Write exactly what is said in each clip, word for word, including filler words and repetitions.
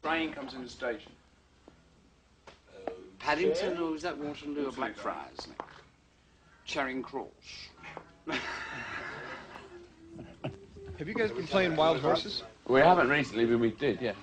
Train comes in the station. Paddington, or is that Waterloo or Blackfriars? Isn't it? Charing Cross. Have you guys been playing Wild Horses? We haven't recently, but we did, yeah.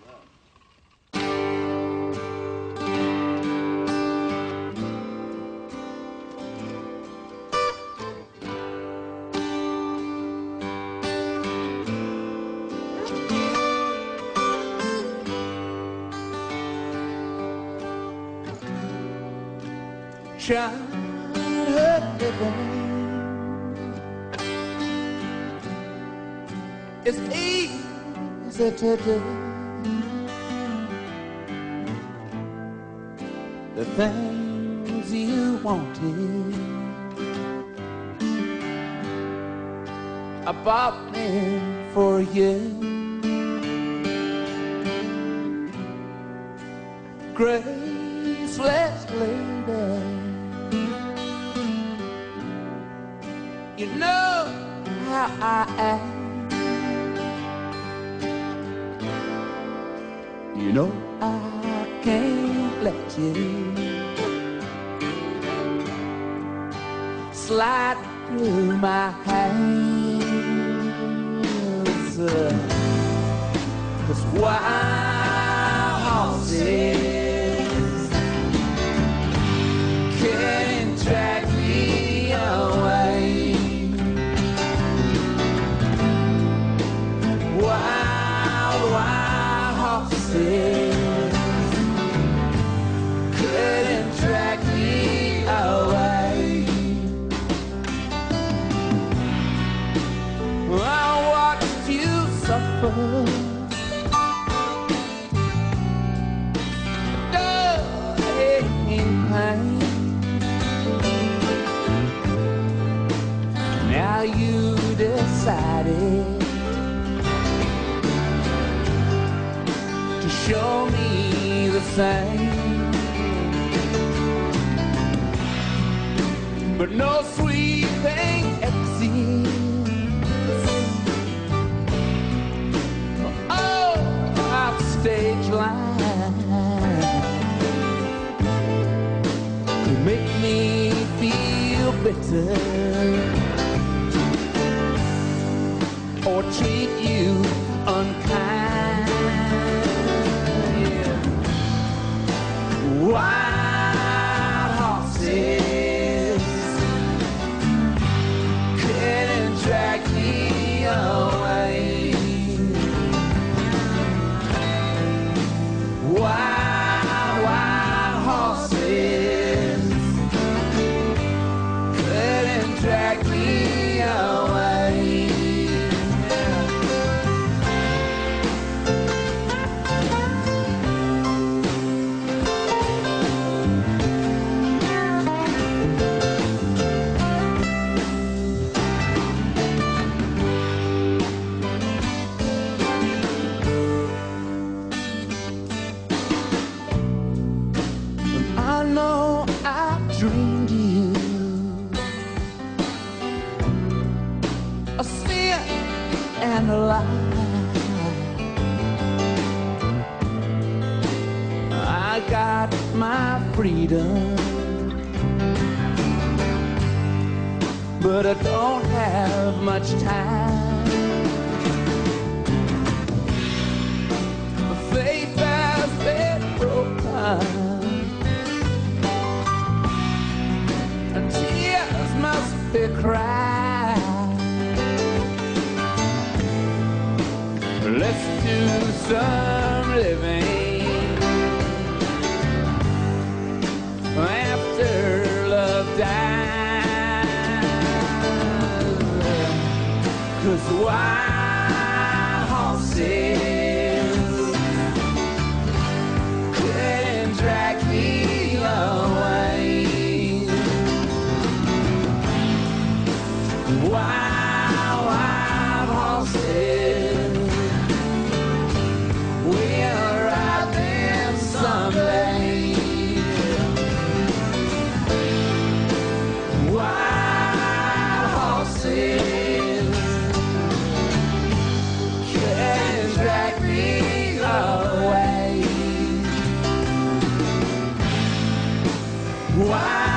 Childhood living is easy to do. The things you wanted, I bought them for you. Graceless lady, you know how I am. You know I can't let you slide through my hands. uh, 'Cause wild horses can't drag me away. Wild, wild horses couldn't drag me away. I watched you suffer, dying in pain. Now you decided to show me the same, but no sweet thing exists. Oh, off stage line to make me feel bitter or treat you unkind. Yeah. Wild horses couldn't drag me away. Wild, wild horses couldn't drag me away. I know I dreamed you a sin and a lie. I got my freedom, but I don't have much time. My faith has been broken, and tears must be cried. Let's do some living after love dies. 'Cause wild horses couldn't drag me away. Wild, wild horses will ride them someday. Wild horses Why?